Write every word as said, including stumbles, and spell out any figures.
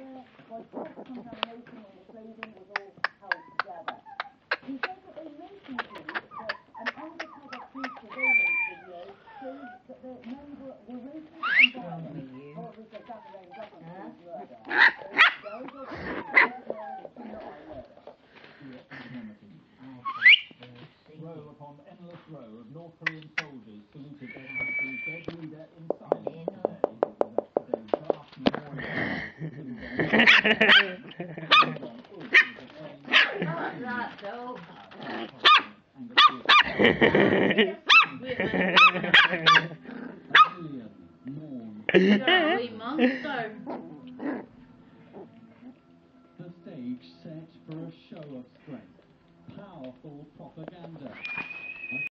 there was cross-contamination and the clothing was all held together. He said that they mentioned to you that an undercover police surveillance video showed that the men were, were racist and violent. However, he said that alone doesn't prove murder. So there is also not by murder. Row upon endless row of North Korean soldiers saluted their country's dead leader in silence today. Today's vast memorial. Not that, though.